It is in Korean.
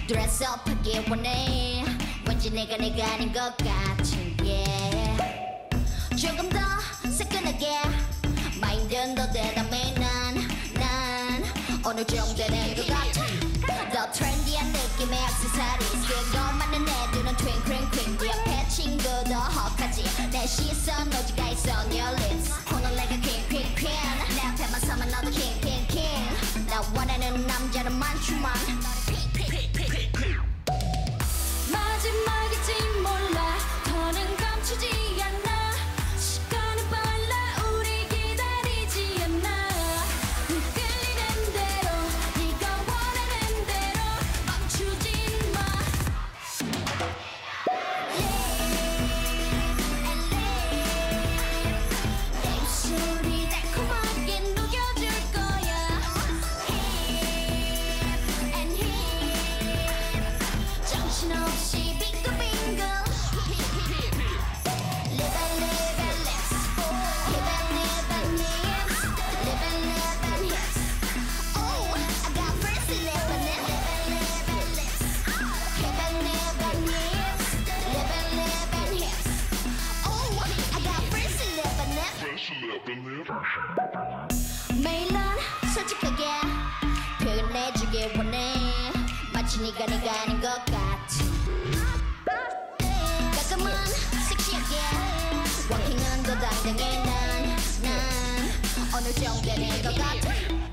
dress up 하길 원해 왠지 내가 아닌 것 같은 yeah. 조금 더 새끈하게 마인드는 더 대담해 난 어느 정도는 것 같아 더 트렌디한 느낌의 액세서리즈 그걸 맞는 애들은 twinkling queen 네 옆에 친구도 헉하지 내 시선 오지가 있어 on your lips 오늘 내가 king 내 앞에만 서면 너도 king 나 원하는 남자는 많지만 마지막일지 몰라 더는 감추지 않아 시간은 빨라 우리 기다리지 않아 끌리는 대로 네가 원하는 대로 멈추지 마 내 입술이 달콤하게 녹여줄 거야 hip and hip 정신없이 빙글빙글 Live and lips Live and lips Live and hips Oh, I got first live and lips Live and hips Live and hips Oh, I got first live and lips 매일 난 솔직하게 표현해주길 원해 마치 네가 아닌 것 같아 가끔은 섹시하게 워킹은 더 당당해 난 어느 정도는 것 같아